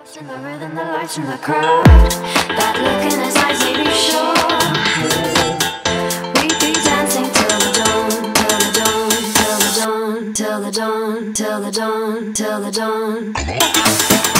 In the rhythm, the lights in the crowd. That look in his eyes made me sure we'd be dancing till the dawn, till the dawn, till the dawn, till the dawn, till the dawn, till the dawn.